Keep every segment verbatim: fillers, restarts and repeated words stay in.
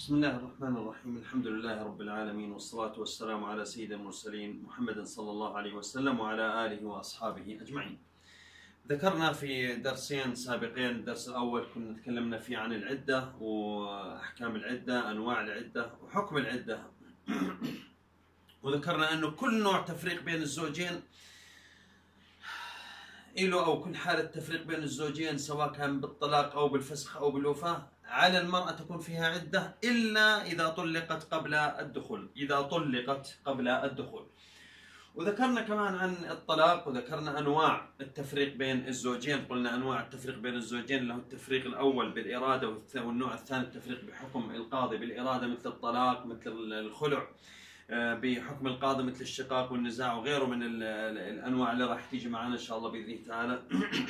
بسم الله الرحمن الرحيم. الحمد لله رب العالمين، والصلاة والسلام على سيد المرسلين محمد صلى الله عليه وسلم وعلى آله وأصحابه أجمعين. ذكرنا في درسين سابقين، الدرس الأول كنا تكلمنا فيه عن العدة وأحكام العدة، أنواع العدة وحكم العدة. وذكرنا أنه كل نوع تفريق بين الزوجين إله، أو كل حالة تفريق بين الزوجين سواء كان بالطلاق أو بالفسخ أو بالوفاة، على المرأة تكون فيها عدة إلا إذا طلقت قبل الدخول، إذا طلقت قبل الدخول. وذكرنا كمان عن الطلاق، وذكرنا أنواع التفريق بين الزوجين. قلنا أنواع التفريق بين الزوجين له التفريق الأول بالإرادة، والنوع الثاني التفريق بحكم القاضي بالإرادة، مثل الطلاق، مثل الخلع بحكم القاضي، مثل الشقاق والنزاع وغيره من الأنواع اللي راح تيجي معنا إن شاء الله بإذن الله تعالى.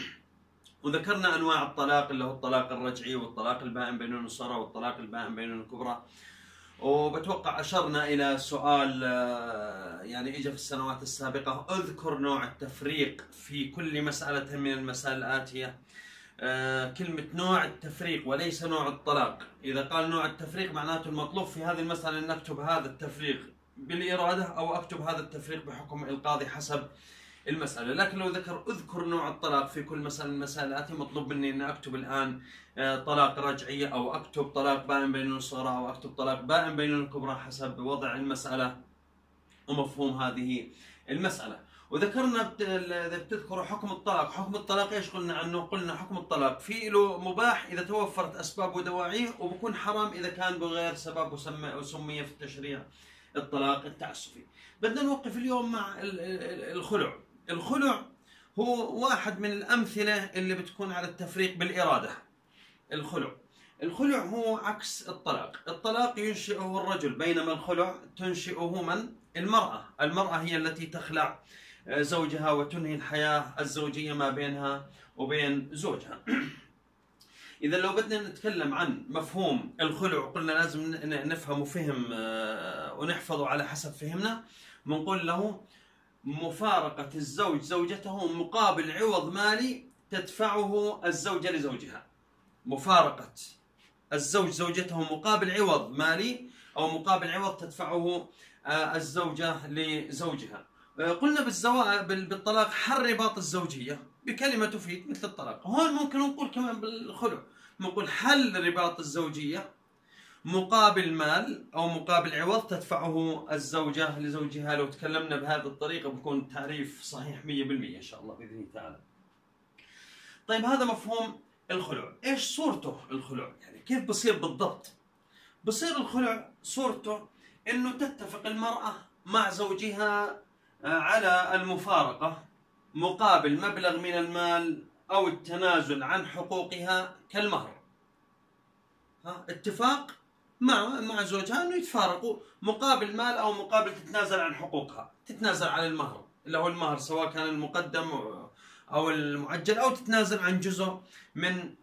وذكرنا أنواع الطلاق اللي هو الطلاق الرجعي، والطلاق البائن بينون الصغرى، والطلاق البائن بينون الكبرى. وبتوقع أشرنا إلى سؤال يعني إجا في السنوات السابقة: اذكر نوع التفريق في كل مسألة من المسائل الآتية. كلمة نوع التفريق وليس نوع الطلاق. إذا قال نوع التفريق معناته المطلوب في هذه المسألة أن نكتب هذا التفريق بالإرادة أو أكتب هذا التفريق بحكم القاضي حسب المسألة. لكن لو ذكر اذكر نوع الطلاق في كل مسألة من المسائل الآتية، مطلوب مني أن أكتب الآن طلاق رجعي، أو أكتب طلاق بائن بينون الصغرى، أو أكتب طلاق بائن بينون الكبرى حسب وضع المسألة ومفهوم هذه المسألة. وذكرنا إذا بتذكروا حكم الطلاق. حكم الطلاق إيش قلنا عنه؟ قلنا حكم الطلاق في له مباح إذا توفرت أسباب ودواعيه، وبكون حرام إذا كان بغير سبب وسمي في التشريع الطلاق التعسفي. بدنا نوقف اليوم مع الخلع. الخلع هو واحد من الأمثلة اللي بتكون على التفريق بالإرادة. الخلع الخلع هو عكس الطلاق. الطلاق ينشئه الرجل، بينما الخلع تنشئه من؟ المرأة. المرأة هي التي تخلع زوجها وتنهي الحياة الزوجية ما بينها وبين زوجها. إذا لو بدنا نتكلم عن مفهوم الخلع، قلنا لازم نفهمه فهم ونحفظه على حسب فهمنا. بنقول له مفارقة الزوج زوجته مقابل عوض مالي تدفعه الزوجة لزوجها. مفارقة الزوج زوجته مقابل عوض مالي أو مقابل عوض تدفعه الزوجة لزوجها. قلنا بالزواج بالطلاق حل رباط الزوجية بكلمة تفيد مثل الطلاق. هون ممكن نقول كمان بالخلع، نقول حل رباط الزوجية مقابل مال أو مقابل عوض تدفعه الزوجة لزوجها. لو تكلمنا بهذه الطريقة بكون التعريف صحيح مية بالمية إن شاء الله بإذن الله تعالى. طيب هذا مفهوم الخلع. إيش صورته الخلع؟ يعني كيف بصير بالضبط؟ بصير الخلع صورته إنه تتفق المرأة مع زوجها على المفارقة مقابل مبلغ من المال أو التنازل عن حقوقها كالمهر. ها اتفاق مع مع زوجها انه يتفارقوا مقابل مال او مقابل تتنازل عن حقوقها، تتنازل عن المهر اللي هو المهر سواء كان المقدم او المؤجل، او تتنازل عن جزء من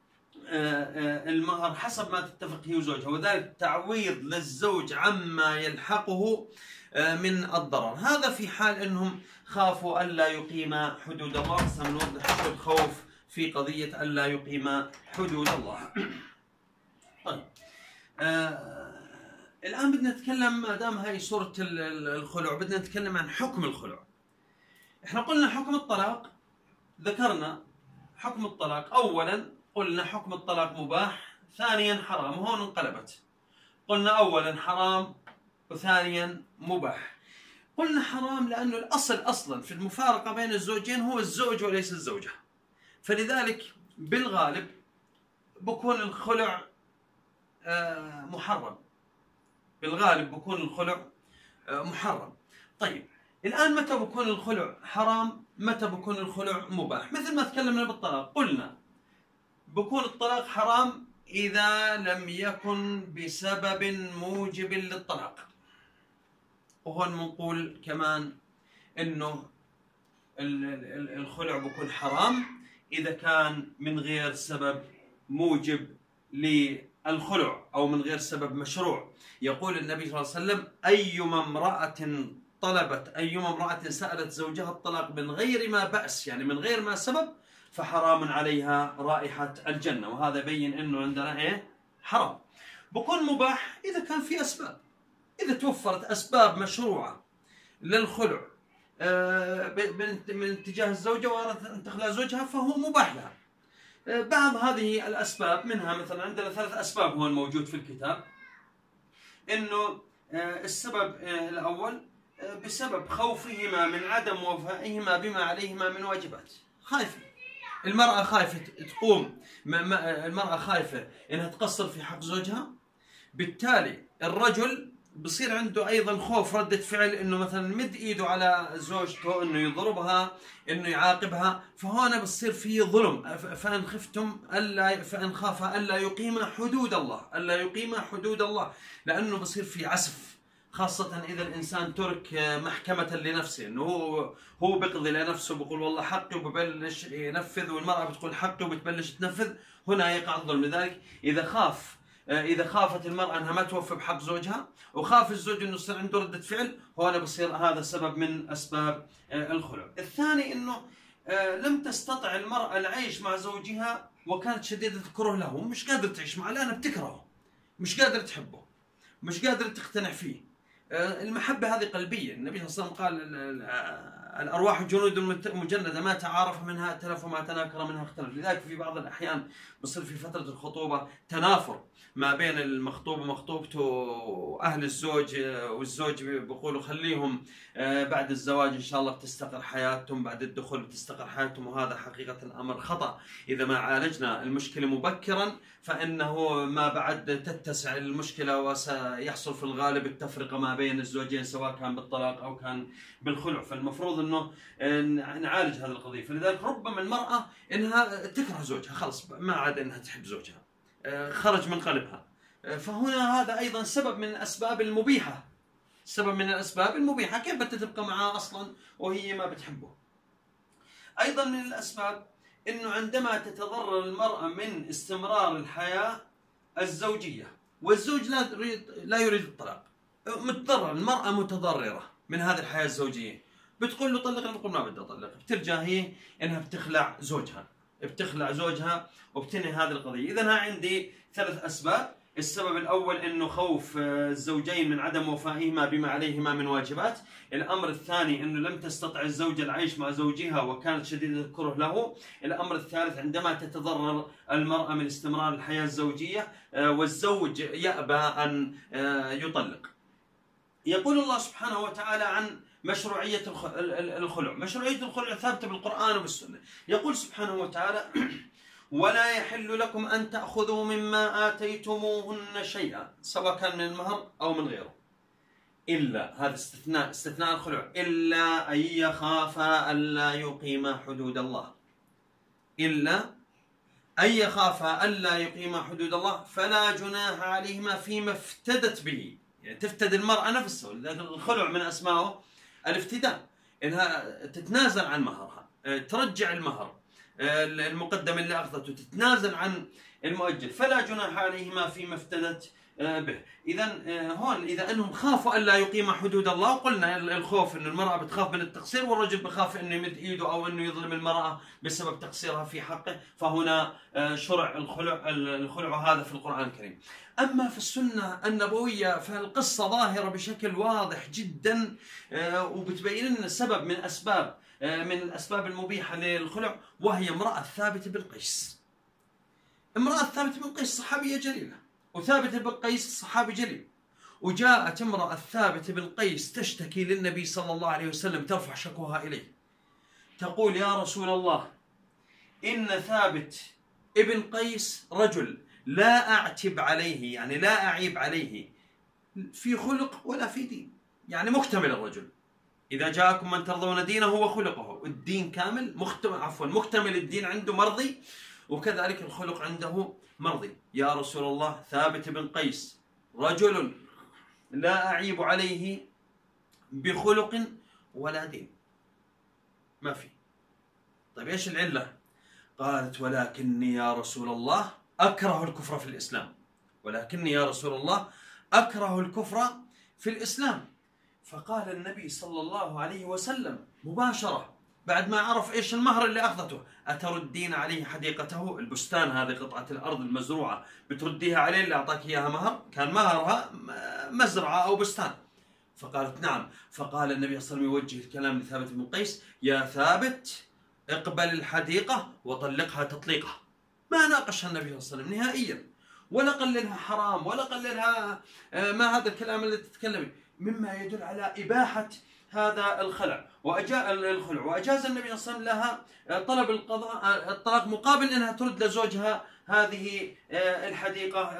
المهر حسب ما تتفق هي وزوجها، وذلك تعويض للزوج عما يلحقه من الضرر. هذا في حال انهم خافوا الا يقيم حدود الله. سنوضح الخوف في قضية الا يقيم حدود الله. طيب آه الآن بدنا نتكلم، ما دام هاي صورة الخلع بدنا نتكلم عن حكم الخلع. احنا قلنا حكم الطلاق، ذكرنا حكم الطلاق. أولا قلنا حكم الطلاق مباح، ثانيا حرام، وهون انقلبت. قلنا أولا حرام وثانيا مباح. قلنا حرام لأنه الأصل أصلا في المفارقة بين الزوجين هو الزوج وليس الزوجة، فلذلك بالغالب بكون الخلع محرم. بالغالب بكون الخلع محرم. طيب الآن متى بكون الخلع حرام؟ متى بكون الخلع مباح؟ مثل ما تكلمنا بالطلاق، قلنا بكون الطلاق حرام إذا لم يكن بسبب موجب للطلاق. وهون بنقول كمان إنه الخلع بكون حرام إذا كان من غير سبب موجب للخلع أو من غير سبب مشروع. يقول النبي صلى الله عليه وسلم: أيما امرأة طلبت أيما امرأة سألت زوجها الطلاق من غير ما بأس، يعني من غير ما سبب، فحرام عليها رائحة الجنة. وهذا يبين إنه عندنا إيه؟ حرام. بكون مباح إذا كان في أسباب. إذا توفرت أسباب مشروعة للخلع من اتجاه الزوجة وأرادت أن تخلع زوجها فهو مباح لها. بعض هذه الأسباب منها مثلا عندنا ثلاث أسباب هو الموجود في الكتاب. إنه السبب الأول بسبب خوفهما من عدم وفائهما بما عليهما من واجبات. خايفة المرأة، خايفة تقوم، المرأة خايفة إنها تقصر في حق زوجها، بالتالي الرجل بصير عنده أيضا خوف ردة فعل إنه مثلا مد إيده على زوجته إنه يضربها، إنه يعاقبها، فهنا بصير فيه ظلم. فإن خفتم ألا فإن خاف ألا يقيم حدود الله، ألا يقيم حدود الله، لأنه بصير في عسف، خاصة إذا الإنسان ترك محكمة لنفسه، إنه هو هو بيقضي لنفسه، بيقول والله حقي وببلش ينفذ، والمرأة بتقول حقي وبتبلش تنفذ، هنا يقع الظلم. لذلك إذا خاف إذا خافت المرأة أنها ما توفي بحق زوجها، وخاف الزوج أنه يصير عنده ردة فعل، هنا بصير هذا سبب من أسباب الخلع. الثاني أنه لم تستطع المرأة العيش مع زوجها وكانت شديدة الكره له، مش قادرة تعيش معه لأنها بتكرهه، مش قادرة تحبه، مش قادرة تقتنع فيه. المحبة هذه قلبية. النبي صلى الله عليه وسلم قال الأرواح جنود مجندة ما تعارف منها ائتلف وما تناكر منها اختلف. لذلك في بعض الأحيان بصير في فترة الخطوبة تنافر ما بين المخطوب ومخطوبته وأهل الزوج، والزوج بيقولوا خليهم بعد الزواج إن شاء الله بتستقر حياتهم، بعد الدخول بتستقر حياتهم، وهذا حقيقة الأمر خطأ. إذا ما عالجنا المشكلة مبكرا فإنه ما بعد تتسع المشكلة وسيحصل في الغالب التفرقة ما بين الزوجين سواء كان بالطلاق أو كان بالخلع. فالمفروض أنه نعالج هذه القضية. فلذلك ربما المرأة إنها تكره زوجها، خلص ما عاد إنها تحب زوجها، خرج من قلبها، فهنا هذا أيضا سبب من الأسباب المبيحة، سبب من الأسباب المبيحة. كيف بتبقى معاه أصلا وهي ما بتحبه؟ أيضا من الأسباب إنه عندما تتضرر المرأة من استمرار الحياة الزوجية، والزوج لا يريد لا يريد الطلاق، متضرر، المرأة متضررة من هذه الحياة الزوجية، بتقول له طلقني، بتقول ما بدي أطلق، بترجع هي إنها بتخلع زوجها، بتخلع زوجها وبتنهي هذه القضية. إذا عندي ثلاث أسباب. السبب الأول إنه خوف الزوجين من عدم وفائهما بما عليهما من واجبات. الأمر الثاني إنه لم تستطع الزوجة العيش مع زوجها وكانت شديدة الكره له. الأمر الثالث عندما تتضرر المرأة من استمرار الحياة الزوجية والزوج يأبى أن يطلق. يقول الله سبحانه وتعالى عن مشروعية الخلع. مشروعية الخلع ثابتة بالقرآن وبالسنة. يقول سبحانه وتعالى ولا يحل لكم أن تأخذوا مما آتيتموهن شيئا سواء كان من المهر أو من غيره، إلا، هذا استثناء استثناء الخلع، إلا أن يخافا ألا يقيما حدود الله، إلا أن يخافا ألا يقيما حدود الله فلا جناح عليهما فيما افتدت به. يعني تفتد المرأة نفسها، لأن الخلع من أسمائه الافتداء، إنها تتنازل عن مهرها، ترجع المهر المقدم اللي أخذته، تتنازل عن المؤجل، فلا جناح عليهما فيما افتدت به. إذا هون إذا أنهم خافوا ألا يقيم حدود الله، قلنا الخوف إنه المرأة بتخاف من التقصير، والرجل بخاف إنه يمد إيده أو إنه يظلم المرأة بسبب تقصيرها في حقه، فهنا شرع الخلع الخلع هذا في القرآن الكريم. أما في السنة النبوية فالقصة ظاهرة بشكل واضح جدا، وبتبين لنا سبب من أسباب من الأسباب المبيحة للخلع، وهي امرأة ثابت بن قيس. امرأة ثابت بن قيس صحابية جليلة، وثابت بن قيس صحابي جليل. وجاءت امرأة ثابت بن قيس تشتكي للنبي صلى الله عليه وسلم، ترفع شكوها إليه، تقول يا رسول الله إن ثابت ابن قيس رجل لا أعتب عليه، يعني لا أعيب عليه في خلق ولا في دين، يعني مكتمل الرجل. إذا جاءكم من ترضون دينه وخلقه، الدين كامل، مكتمل عفوا مكتمل الدين عنده مرضي، وكذلك الخلق عنده مرضي. يا رسول الله ثابت بن قيس رجل لا أعيب عليه بخلق ولا دين، ما في. طيب إيش العلة؟ قالت ولكني يا رسول الله أكره الكفر في الإسلام، ولكني يا رسول الله أكره الكفر في الإسلام. فقال النبي صلى الله عليه وسلم مباشرة بعد ما عرف إيش المهر اللي أخذته، أتردين عليه حديقته؟ البستان هذه قطعة الأرض المزروعة بترديها عليه اللي أعطاك إياها مهر؟ كان مهرها مزرعة أو بستان. فقالت نعم. فقال النبي صلى الله عليه وسلم يوجه الكلام لثابت بن قيس: يا ثابت اقبل الحديقة وطلقها تطليقها. ما ناقشها النبي صلى الله عليه وسلم نهائيا، ولا قللها حرام ولا قللها ما هذا الكلام اللي تتكلمي، مما يدل على إباحة هذا الخلع وأجاء الخلع. وأجاز النبي صلى الله عليه وسلم لها طلب القضاء الطلاق مقابل أنها ترد لزوجها هذه الحديقة،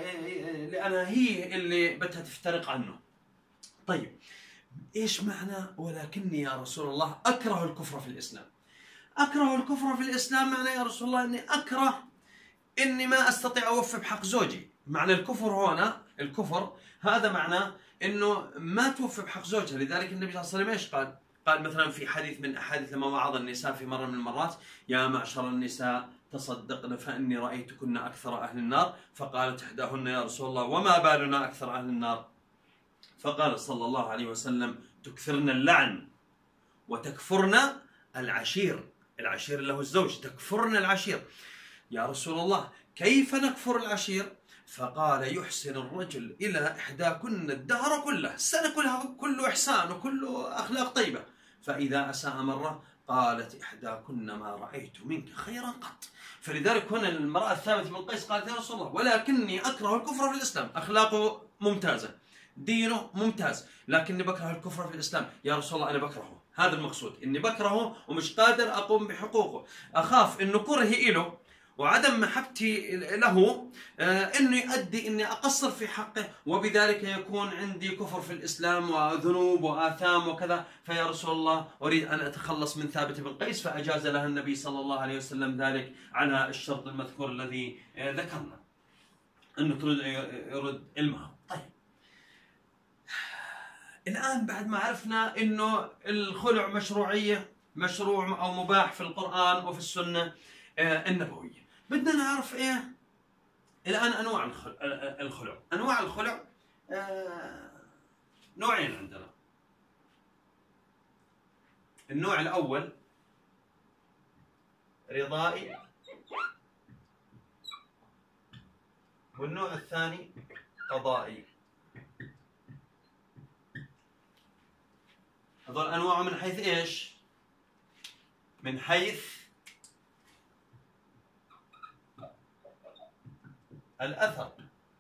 لأنها هي اللي بدها تفترق عنه. طيب إيش معنى ولكني يا رسول الله أكره الكفر في الإسلام؟ أكره الكفر في الإسلام معنى يا رسول الله أني أكره إني ما أستطيع أوفي بحق زوجي. معنى الكفر هنا، الكفر هذا معناه إنه ما توفي بحق زوجها. لذلك النبي صلى الله عليه وسلم إيش قال؟ قال مثلا في حديث من أحاديث لما وعظ النساء في مرة من المرات: يا معشر النساء تصدقن فإني رأيتكن أكثر أهل النار. فقالت إحداهن: يا رسول الله وما بالنا أكثر أهل النار؟ فقال صلى الله عليه وسلم: تكثرن اللعن وتكفرن العشير. العشير اللي هو الزوج، تكفرن العشير. يا رسول الله كيف نكفر العشير؟ فقال: يحسن الرجل إلى إحداكن الدهر كله، السنة كلها كله إحسان وكله أخلاق طيبة، فإذا أساء مرة قالت إحداكن: ما رأيت منك خيرا قط. فلذلك هنا المرأة الثابت بن قيس قالت: يا رسول الله ولكني أكره الكفر في الإسلام، أخلاقه ممتازة، دينه ممتاز، لكني بكره الكفر في الإسلام. يا رسول الله أنا بكرهه، هذا المقصود، إني بكرهه ومش قادر أقوم بحقوقه، أخاف إنه كرهي إله وعدم محبتي له انه يؤدي اني اقصر في حقه، وبذلك يكون عندي كفر في الاسلام وذنوب واثام وكذا. فيا رسول الله اريد ان اتخلص من ثابت بن قيس، فاجاز لها النبي صلى الله عليه وسلم ذلك على الشرط المذكور الذي ذكرنا، انه تريد يرد المهر. طيب الان بعد ما عرفنا انه الخلع مشروعيه، مشروع او مباح في القران وفي السنه النبويه، بدنا نعرف ايه الان انواع الخلع. انواع الخلع آه نوعين عندنا. النوع الاول رضائي، والنوع الثاني قضائي. هذول انواع من حيث ايش؟ من حيث الأثر.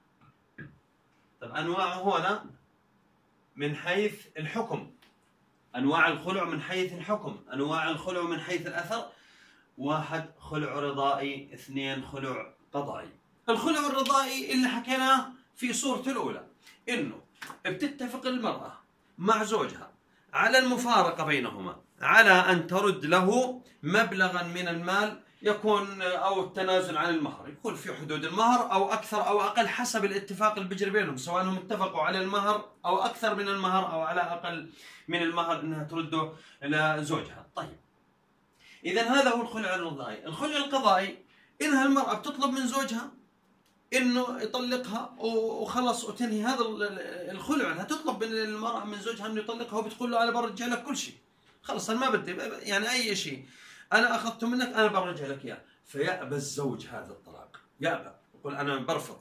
طب أنواعه هنا من حيث الحكم، أنواع الخلع من حيث الحكم، أنواع الخلع من حيث الأثر. واحد خلع رضائي، اثنين خلع قضائي. الخلع الرضائي اللي حكيناه في صورته الأولى، إنه بتتفق المرأة مع زوجها على المفارقة بينهما، على أن ترد له مبلغا من المال يكون أو التنازل عن المهر، يكون في حدود المهر أو أكثر أو أقل حسب الاتفاق اللي بيجري بينهم، سواء هم اتفقوا على المهر أو أكثر من المهر أو على أقل من المهر إنها ترده لزوجها. طيب إذا هذا هو الخلع الرضائي. الخلع القضائي إنها المرأة بتطلب من زوجها إنه يطلقها وخلص وتنهي هذا الخلع. إنها تطلب من المرأة من زوجها إنه يطلقها وبتقول له أنا برجع لك كل شيء، خلص أنا ما بدي يعني أي شيء أنا أخذته منك أنا برجع لك إياه. فيأبى الزوج هذا الطلاق، يأبى، يقول أنا برفض.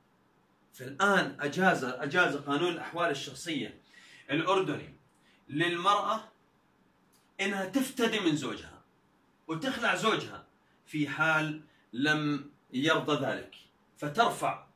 فالآن أجاز أجاز قانون الأحوال الشخصية الأردني للمرأة إنها تفتدي من زوجها وتخلع زوجها في حال لم يرضى ذلك، فترفع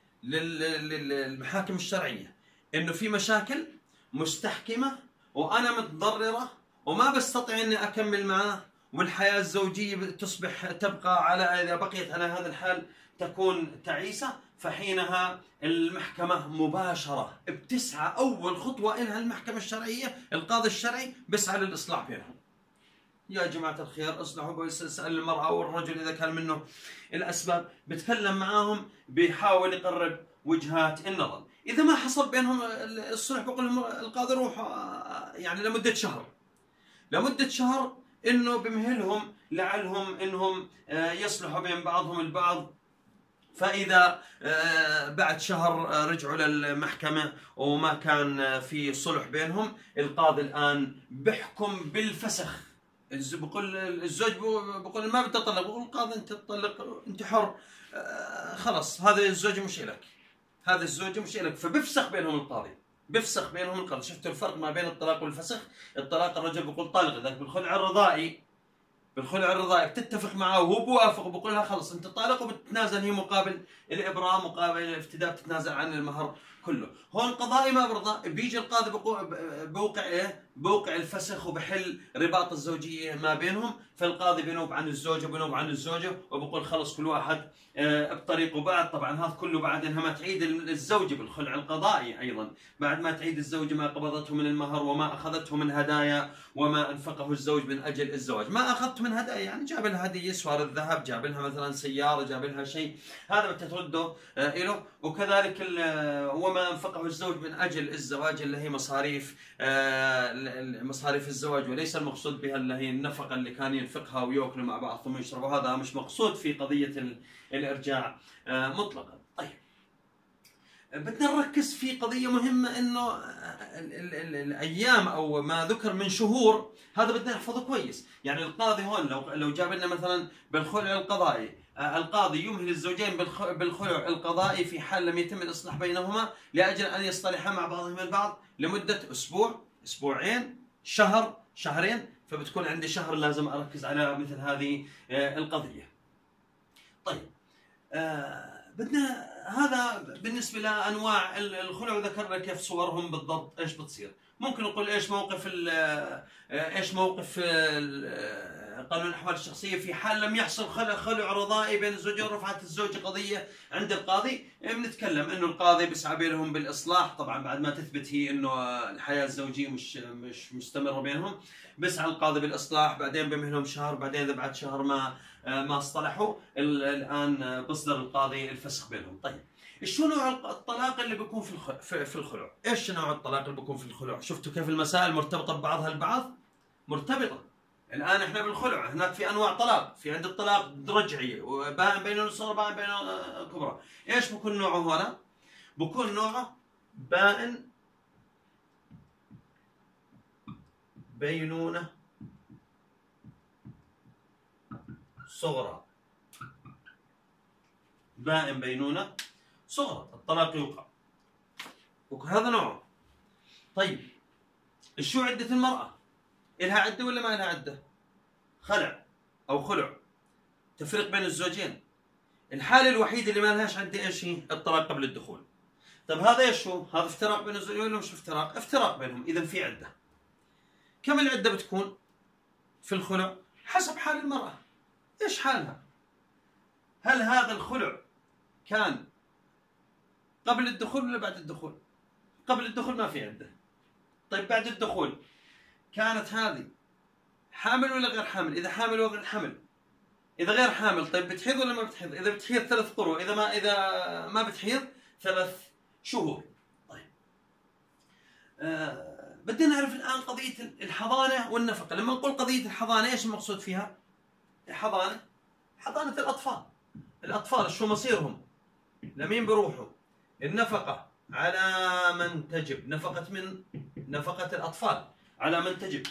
للمحاكم الشرعية إنه في مشاكل مستحكمة وأنا متضررة وما بستطيع إني أكمل معاه، والحياة الزوجية تصبح تبقى على، إذا بقيت على هذا الحال تكون تعيسة. فحينها المحكمة مباشرة بتسعى، أول خطوة إلها المحكمة الشرعية، القاضي الشرعي بيسعى للإصلاح بينهم. يا جماعة الخير اصلحوا، بيسأل المرأة والرجل إذا كان منه الأسباب، بتكلم معاهم، بيحاول يقرب وجهات النظر. إذا ما حصل بينهم الصلح بقول لهم القاضي روح يعني لمدة شهر، لمدة شهر إنه بمهلهم لعلهم إنهم يصلحوا بين بعضهم البعض. فإذا بعد شهر رجعوا للمحكمة وما كان في صلح بينهم، القاضي الآن بيحكم بالفسخ بقول الزوج بقول ما بدي اطلق، بقول القاضي انت تطلق انت حر، آه خلاص هذا الزوج مش لك، هذا الزوج مش لك، فبفسخ بينهم القاضي، بفسخ بينهم القاضي. شفتوا الفرق ما بين الطلاق والفسخ؟ الطلاق الرجل بيقول طالق، اذا بالخلع الرضائي بالخلع الرضائي بتتفق معه وهو بوافق وبقول لها خلص انت طالق، وبتتنازل هي مقابل الابرام مقابل الافتداء، بتتنازل عن المهر كله. هون القضائي ما برضى، بيجي القاضي بوقع ايه؟ بوقع الفسخ وبحل رباط الزوجيه ما بينهم، فالقاضي بينوب عن الزوجه وبينوب عن الزوجه وبقول خلص كل واحد اه بطريقه. بعد طبعا هذا كله بعد انها ما تعيد الزوجه بالخلع القضائي ايضا، بعد ما تعيد الزوجه ما قبضته من المهر وما اخذته من هدايا وما انفقه الزوج من اجل الزواج. ما اخذته من هدايا يعني جاب لها هديه سوار الذهب، جاب لها مثلا سياره، جاب لها شيء، هذا بدها ترده اه له. وكذلك وما انفقه الزوج من اجل الزواج اللي هي مصاريف اه مصاريف الزواج، وليس المقصود بها اللي هي النفقه اللي كان ينفقها وياكلوا مع بعض ثم يشربوا، هذا مش مقصود في قضيه الارجاع اه مطلقا. طيب بدنا نركز في قضيه مهمه، انه الايام او ما ذكر من شهور هذا بدنا نحفظه كويس. يعني القاضي هون لو لو جاب لنا مثلا بالخلع القضائي، القاضي يمهل الزوجين بالخلع القضائي في حال لم يتم الاصلاح بينهما لاجل ان يصطلحا مع بعضهما البعض لمده اسبوع، اسبوعين، شهر، شهرين، فبتكون عندي شهر لازم اركز على مثل هذه القضيه. طيب آه بدنا هذا بالنسبه لانواع الخلع، وذكرنا كيف صورهم بالضبط ايش بتصير. ممكن نقول ايش موقف ايش موقف قانون الاحوال الشخصيه في حال لم يحصل خلع خلع رضائي بين الزوجين، رفعت الزوجه قضيه عند القاضي. بنتكلم انه القاضي بيسعى بينهم بالاصلاح، طبعا بعد ما تثبت هي انه الحياه الزوجيه مش مش مستمره بينهم، بيسعى القاضي بالاصلاح، بعدين بمهلهم شهر، بعدين اذا بعد شهر ما ما اصطلحوا الان بصدر القاضي الفسخ بينهم. طيب شو نوع الطلاق اللي بيكون في في الخلع؟ ايش نوع الطلاق اللي بيكون في الخلع؟ شفتوا كيف المسائل مرتبطه ببعضها البعض؟ مرتبطه. الان احنا بالخلع هناك في انواع طلاق، في عند الطلاق رجعي وبائن بينه الصغرى بائن بينه الكبرى. ايش بكون نوعه هنا؟ بكون نوعه بائن بينونه صغرى، بائن بينونه صغرى، الطلاق يوقع، وهذا نوعه. طيب شو عدة المرأة؟ إلها عدة ولا ما إلها عدة؟ خلع أو خلع، تفرق بين الزوجين. الحالة الوحيدة اللي ما لهاش عدة إيش هي؟ الطلاق قبل الدخول. طيب هذا إيش هو؟ هذا افتراق بين الزوجين ولا مش افتراق؟ افتراق بينهم، إذا في عدة. كم العدة بتكون في الخلع؟ حسب حال المرأة، إيش حالها؟ هل هذا الخلع كان قبل الدخول ولا بعد الدخول؟ قبل الدخول ما في عدة. طيب بعد الدخول كانت هذه حامل ولا غير حامل؟ إذا حامل وغير حامل، إذا غير حامل طيب بتحيض ولا ما بتحيض؟ إذا بتحيض ثلاث قروء، إذا ما إذا ما بتحيض ثلاث شهور. طيب آه بدنا نعرف الآن قضية الحضانة والنفقة. لما نقول قضية الحضانة إيش المقصود فيها؟ الحضانة حضانة الأطفال. الأطفال شو مصيرهم؟ لمين بروحوا؟ النفقة على من تجب، نفقة من نفقة الأطفال على من تجب.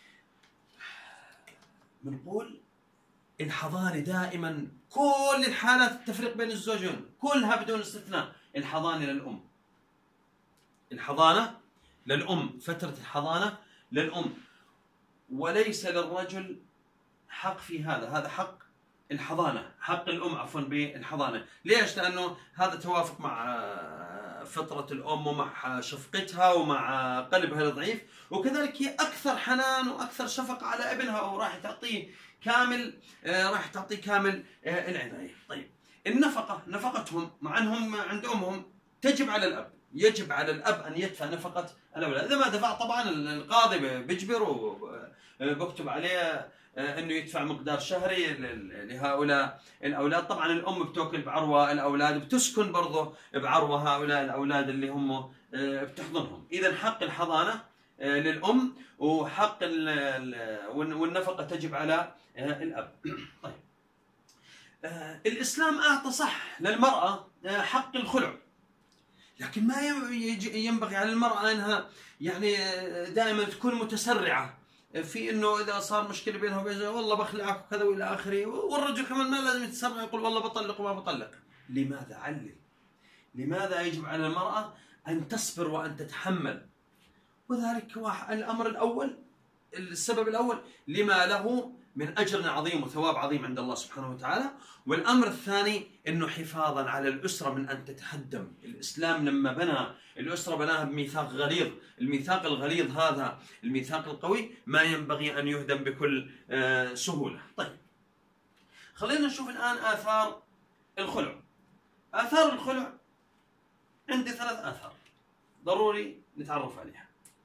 بنقول الحضانة دائما كل الحالات التفريق بين الزوجين كلها بدون استثناء الحضانة للأم. الحضانة للأم، فترة الحضانة للأم، وليس للرجل حق في هذا، هذا حق الحضانة، حق الأم عفوا بالحضانة. ليش؟ لأنه هذا توافق مع فطرة الأم ومع شفقتها ومع قلبها الضعيف، وكذلك هي أكثر حنان وأكثر شفقة على ابنها، وراح تعطيه كامل راح تعطيه كامل العناية. طيب النفقة، نفقتهم مع أنهم عند أمهم تجب على الأب، يجب على الأب أن يدفع نفقة الأولاد. إذا ما دفع طبعا القاضي بيجبره وبكتب عليه انه يدفع مقدار شهري لهؤلاء الاولاد. طبعا الام بتوكل بعروه الاولاد، بتسكن برضه بعروه هؤلاء الاولاد اللي هم بتحضنهم. اذا حق الحضانه للام، وحق والنفقه تجب على الاب. طيب الاسلام اعطى صح للمراه حق الخلع، لكن ما ينبغي على المراه انها يعني دائما تكون متسرعه في انه اذا صار مشكله بينها وبين زوجها والله بخلعك وكذا والى اخره، والرجل كمان ما لازم يتسرع يقول والله بطلق وما بطلق. لماذا؟ علل. لماذا يجب على المراه ان تصبر وان تتحمل؟ وذلك الامر الاول، السبب الاول لما له من اجر عظيم وثواب عظيم عند الله سبحانه وتعالى. والامر الثاني انه حفاظا على الاسره من ان تتهدم. الاسلام لما بنى الاسره بناها بميثاق غليظ، الميثاق الغليظ هذا الميثاق القوي ما ينبغي ان يهدم بكل سهوله. طيب خلينا نشوف الان اثار الخلع. اثار الخلع عندي ثلاث اثار ضروري نتعرف عليها.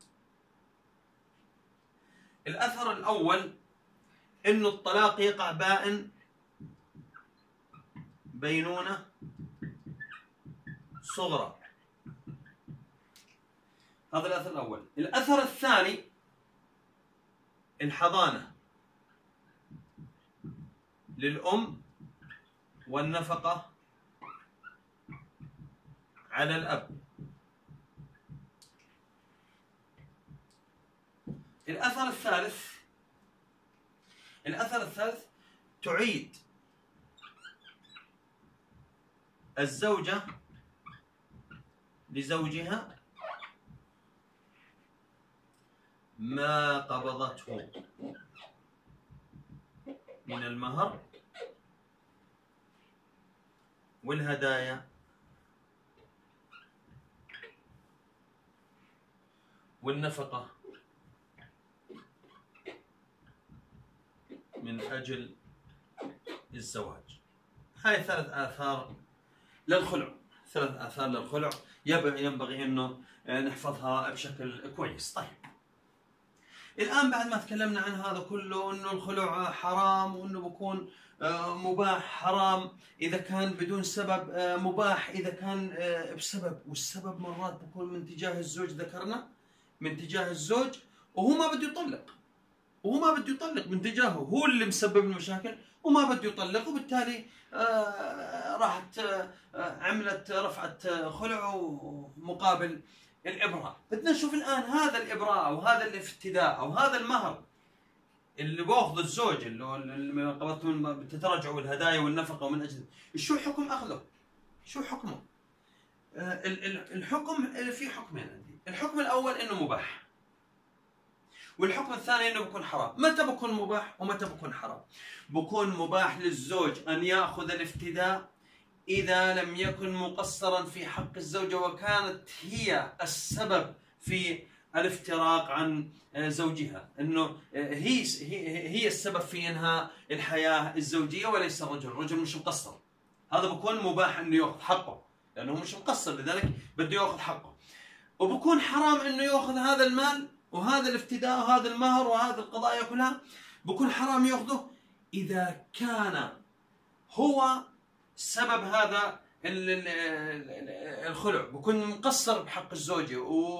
الاثر الاول انه الطلاق يقع بائن بينونة صغرى. هذا الاثر الاول. الاثر الثاني الحضانة للأم والنفقة على الأب. الأثر الثالث الأثر الثالث تعيد الزوجة لزوجها ما قبضته من المهر والهدايا والنفقة من أجل الزواج. هاي ثلاث آثار للخلع، ثلاث آثار للخلع ينبغي أنه نحفظها بشكل كويس. طيب الآن بعد ما تكلمنا عن هذا كله، أنه الخلع حرام وأنه بكون مباح حرام إذا كان بدون سبب، مباح إذا كان بسبب، والسبب مرات بكون من تجاه الزوج، ذكرنا من تجاه الزوج وهو ما بده يطلق، وهو ما بده يطلق من تجاهه، هو اللي مسبب المشاكل وما بده يطلق، وبالتالي آه راحت آه عملت رفعت خلع مقابل الإبراء. بدنا نشوف الآن هذا الإبراء أو هذا الافتداء أو هذا المهر اللي باخذ الزوج اللي قبضته بتترجع والهدايا والنفقة ومن أجل، شو حكم أخذه؟ شو حكمه؟ آه الحكم في حكمين عندي. الحكم الأول إنه مباح، والحكم الثاني انه بكون حرام. متى بكون مباح ومتى بكون حرام؟ بكون مباح للزوج ان ياخذ الافتداء اذا لم يكن مقصرا في حق الزوجه وكانت هي السبب في الافتراق عن زوجها، انه هي هي السبب في انهاء الحياه الزوجيه وليس الرجل، الرجل مش مقصر. هذا بكون مباح انه ياخذ حقه لانه مش مقصر، لذلك بده ياخذ حقه. وبكون حرام انه ياخذ هذا المال وهذا الافتداء وهذا المهر وهذه القضايا كلها، بكون حرام ياخذه اذا كان هو سبب هذا الخلع، بكون مقصر بحق الزوجه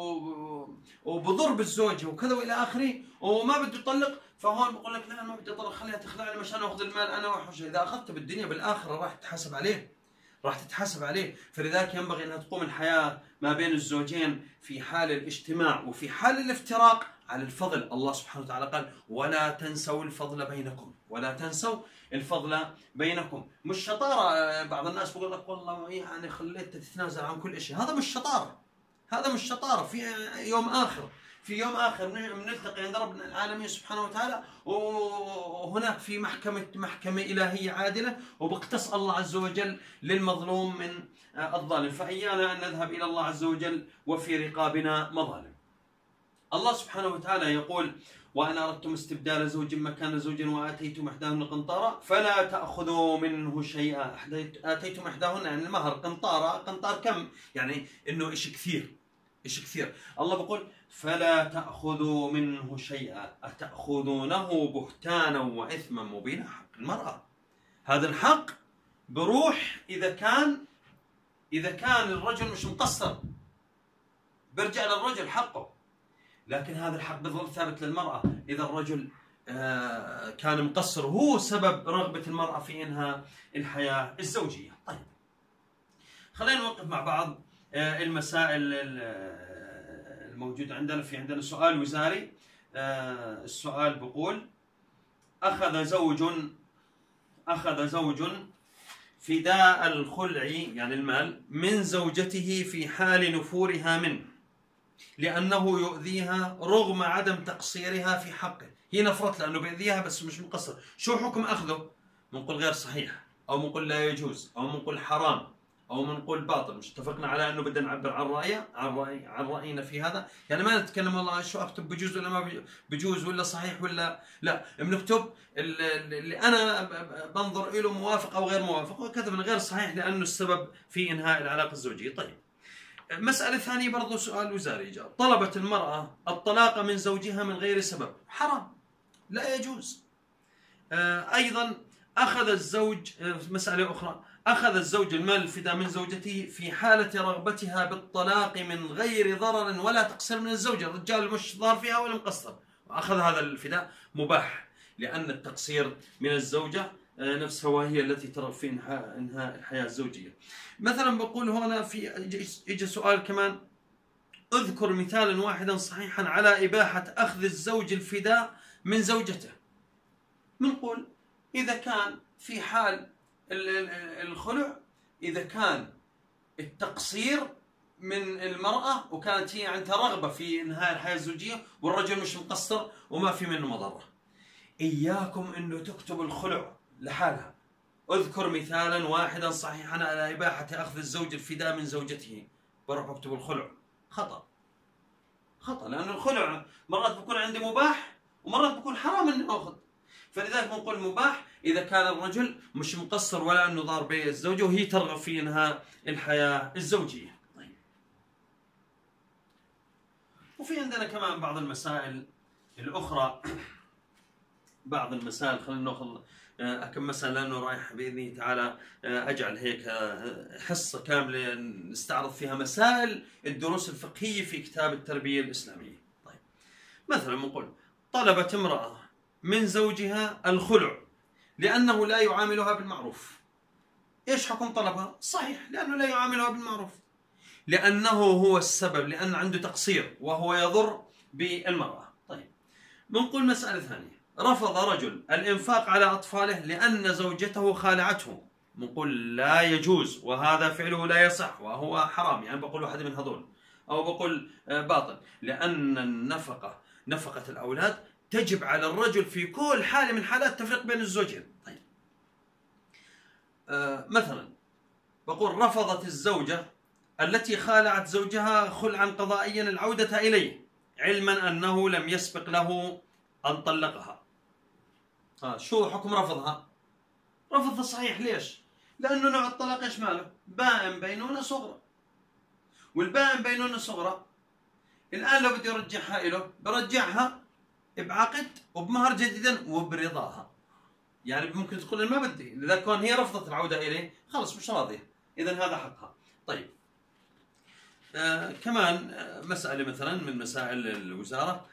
وبضر بالزوجه وكذا والى اخره وما بده يطلق، فهون بقول لك لا انا ما بدي اطلق، خليها تخلعني مشان اخذ المال انا وحوشه. اذا اخذته بالدنيا بالاخره راح تتحاسب عليه، راح تتحاسب عليه. فلذلك ينبغي انها تقوم الحياه ما بين الزوجين في حال الاجتماع وفي حال الافتراق على الفضل. الله سبحانه وتعالى قال ولا تنسوا الفضل بينكم، ولا تنسوا الفضل بينكم. مش شطاره. بعض الناس بيقول لك والله يعني خليتها تتنازل عن كل شيء، هذا مش شطاره، هذا مش شطاره. في يوم اخر، في يوم اخر بنلتقي عند ربنا العالمين سبحانه وتعالى، وهناك في محكمه محكمه الهيه عادله، وباقتص الله عز وجل للمظلوم من الظالم. فايانا ان نذهب الى الله عز وجل وفي رقابنا مظالم. الله سبحانه وتعالى يقول وأن أردتم استبدال زوج مكان زوج وآتيتم إحداهن قنطارا فلا تأخذوا منه شيئا. آتيتم إحداهن يعني المهر، قنطارا قنطار كم؟ يعني إنه إشي كثير، إشي كثير. الله بيقول فلا تأخذوا منه شيئا أتأخذونه بهتانا وإثما مبينا. حق المرأة، هذا الحق بروح إذا كان إذا كان الرجل مش مقصر، برجع للرجل حقه، لكن هذا الحق بظل ثابت للمرأة إذا الرجل كان مقصر وهو سبب رغبة المرأة في إنهاء الحياة الزوجية. طيب خلينا نوقف مع بعض المسائل الموجودة عندنا. في عندنا سؤال وزاري آه السؤال بقول: أخذ زوج أخذ زوج فداء الخلع يعني المال من زوجته في حال نفورها منه لأنه يؤذيها رغم عدم تقصيرها في حقه. هي نفرت لأنه بيؤذيها بس مش مقصر. شو حكم أخذه؟ منقول غير صحيح، أو منقول لا يجوز، أو منقول حرام، أو منقول باطل. مش اتفقنا على أنه بدنا نعبر عن رأيه عن رأي عن رأينا في هذا. يعني ما نتكلم والله شو أكتب بجوز ولا ما بجوز ولا صحيح ولا لا. بنكتب اللي أنا بنظر له موافق أو غير موافق، وكتبنا غير صحيح لأنه السبب في إنهاء العلاقة الزوجية. طيب، مسألة ثانية برضو سؤال وزاري جاء: طلبت المرأة الطلاق من زوجها من غير سبب. حرام، لا يجوز. آه أيضا أخذ الزوج، آه مسألة أخرى، أخذ الزوج المال الفداء من زوجته في حالة رغبتها بالطلاق من غير ضرر ولا تقصير من الزوجة. الرجال مش ضار فيها ولا مقصر، وأخذ هذا الفداء مباح، لأن التقصير من الزوجة آه نفسها وهي التي ترغب في إنهاء, إنهاء الحياة الزوجية. مثلا بقول هنا في يجي سؤال كمان: اذكر مثالا واحدا صحيحا على إباحة أخذ الزوج الفداء من زوجته. بنقول إذا كان في حال الخلع، إذا كان التقصير من المرأة وكانت هي عندها رغبة في إنهاء الحياة الزوجية والرجل مش مقصر وما في منه مضرة. إياكم إنه تكتب الخلع لحالها. اذكر مثالا واحدا صحيحا على إباحة أخذ الزوج الفداء من زوجته، بروح بكتب الخلع. خطأ خطأ، لأن الخلع مرات بكون عندي مباح ومرات بكون حرام إني أخذ. فلذلك بنقول مباح إذا كان الرجل مش مقصر ولا أنه ضار بين الزوجة وهي ترغب في إنهاء الحياة الزوجية. طيب، وفي عندنا كمان بعض المسائل الأخرى، بعض المسائل خلينا ناخذ كم مسألة لأنه رايح بإذن تعالى أجعل هيك حصة كاملة نستعرض فيها مسائل الدروس الفقهية في كتاب التربية الإسلامية. طيب، مثلا بنقول: طلبت امرأة من زوجها الخلع لأنه لا يعاملها بالمعروف. إيش حكم طلبها؟ صحيح، لأنه لا يعاملها بالمعروف، لأنه هو السبب، لأن عنده تقصير وهو يضر بالمرأة. طيب، بنقول مسألة ثانية: رفض رجل الإنفاق على أطفاله لأن زوجته خالعته. بنقول لا يجوز، وهذا فعله لا يصح وهو حرام. يعني بقول واحد من هذول، أو بقول باطل، لأن النفقة نفقة الأولاد تجب على الرجل في كل حالة من حالات تفريق بين الزوجين. طيب، آه مثلا بقول: رفضت الزوجة التي خالعت زوجها خلعا قضائيا العودة إليه علما أنه لم يسبق له أن طلقها. آه شو حكم رفضها؟ رفض صحيح. ليش؟ لأنه نوع الطلاق إيش ماله؟ بائن بينونة صغرى، والبائن بينونة صغرى الآن لو بدي يرجعها إله برجعها بعقد وبمهر جديدا وبرضاها. يعني ممكن تقول ما بدي، إذا كان هي رفضت العودة إليه خلص مش راضية، إذا هذا حقها. طيب، آه كمان آه مسألة مثلا من مسائل الوزارة،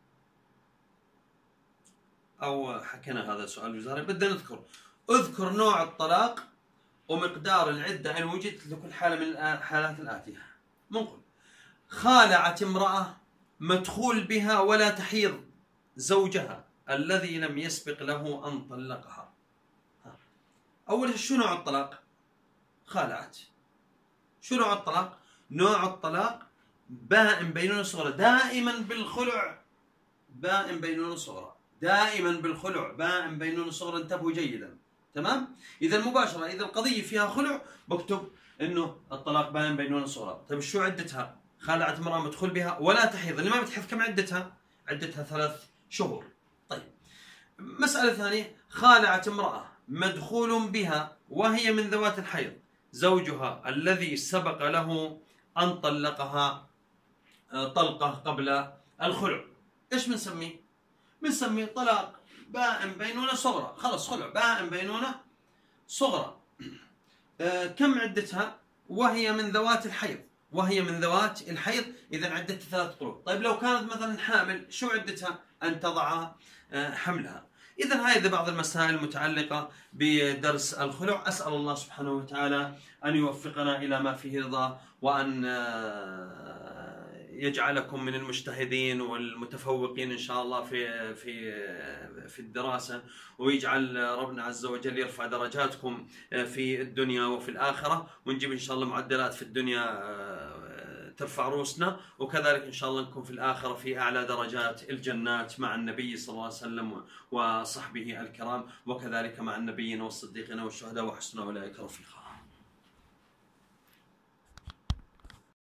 أو حكينا هذا سؤال وزاري، بدنا نذكر: اذكر نوع الطلاق ومقدار العدة إن وجدت لكل حالة من الحالات الآتية. نقول: خالعت امرأة مدخول بها ولا تحيض زوجها الذي لم يسبق له أن طلقها. أول شو نوع الطلاق؟ خالعت. شو نوع الطلاق؟ نوع الطلاق بائن بينونة صغرى. دائما بالخلع بائن بينونة صغرى، دائما بالخلع بائن بينونة صغرى. انتبهوا جيدا، تمام؟ إذا مباشرة إذا القضية فيها خلع بكتب إنه الطلاق بائن بينونة صغرى. طيب شو عدتها؟ خالعت امرأة مدخول بها ولا تحيض. اللي ما بتحيض كم عدتها؟ عدتها ثلاث شهور. طيب، مسألة ثانية: خالعت امرأة مدخول بها وهي من ذوات الحيض زوجها الذي سبق له أن طلقها طلقة قبل الخلع. إيش بنسميه؟ بنسميه طلاق بائن بينونة صغرى. خلص خلع بائن بينونة صغرى. آه كم عدتها؟ وهي من ذوات الحيض وهي من ذوات الحيض إذا عدتها ثلاث قروء. طيب لو كانت مثلا حامل شو عدتها؟ أن تضع آه حملها. إذا هذه بعض المسائل المتعلقة بدرس الخلع. أسأل الله سبحانه وتعالى أن يوفقنا إلى ما فيه رضا، وأن يجعلكم من المجتهدين والمتفوقين إن شاء الله في في في الدراسة، ويجعل ربنا عز وجل يرفع درجاتكم في الدنيا وفي الآخرة، ونجيب إن شاء الله معدلات في الدنيا ترفع رؤوسنا، وكذلك إن شاء الله نكون في الآخرة في أعلى درجات الجنات مع النبي صلى الله عليه وسلم وصحبه الكرام، وكذلك مع النبيين والصديقين والشهداء وحسن أولئك رفيقا.